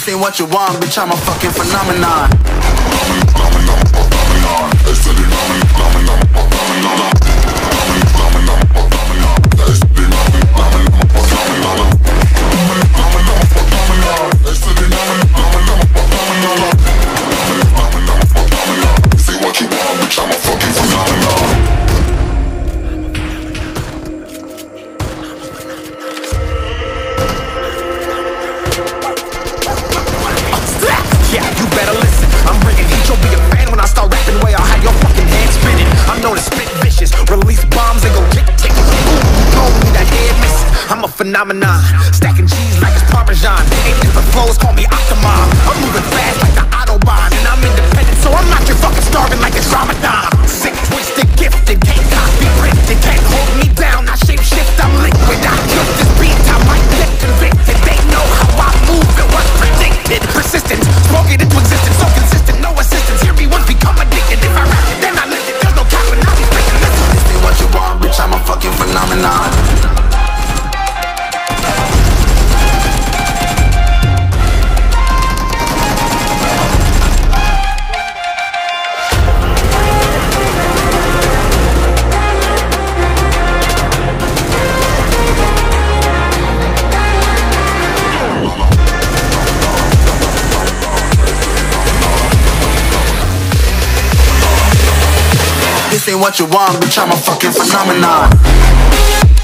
ain't what you want, bitch, I'm a fucking phenomenon. Yeah, you better listen. I'm bringing heat, you'll be a fan when I start rapping. Way I'll have your fucking head spinning. I'm known to spit vicious, release bombs and go tick tick. Ooh, you know me, that head missing. I'm a phenomenon, stacking cheese like it's Parmesan. Ain't different flows, call me Octomom. I'm moving fast like the Autobahn, and I'm independent, so I'm not your fucking starving like it's Ramadan. Sick, twisted, gifted, can't copy, printed, can't hold me down. I shape shift, I'm liquid. I kill this beat, I might get convicted. They know how I move, it was predicted. Persistence, smoke it into existence, so consistent, no assistance. Hear me once, become addicted. If I rap it, then I live it. There's no capping, I'll be spitting. Listen, This ain't what you want, bitch, I'm a fucking phenomenon. This ain't what you want, bitch, I'm a fucking phenomenon.